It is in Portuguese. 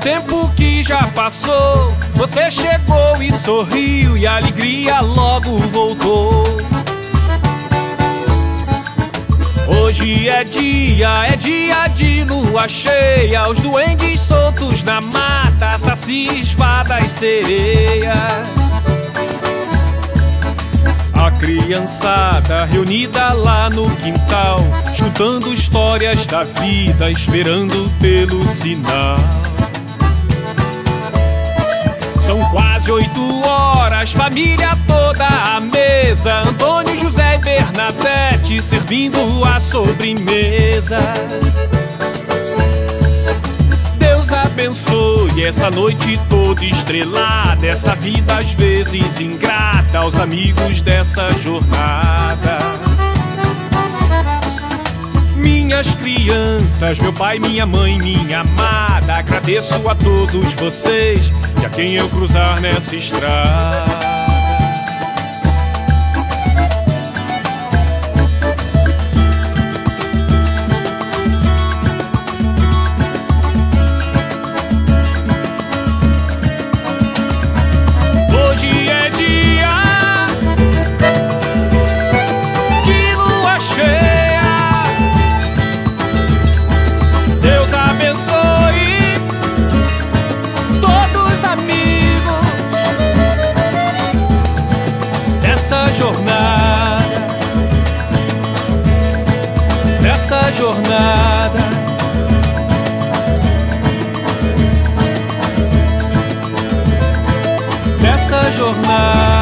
tempo que já passou, você chegou e sorriu e a alegria logo voltou. Hoje é dia de lua cheia, os duendes soltos na mata, sacis, fadas, sereias. A criançada reunida lá no quintal, chutando histórias da vida, esperando pelo sinal. São quase 8 horas, família toda à mesa, Antônio, José e Bernadette servindo a sobremesa. Deus abençoe essa noite toda estrelada, essa vida às vezes ingrata, aos amigos dessa jornada. Minhas crianças, meu pai, minha mãe, minha amada, agradeço a todos vocês e a quem eu cruzar nessa estrada. Hoje é dia de lua cheia, Deus abençoe todos os amigos dessa jornada, dessa jornada. Dessa jornada.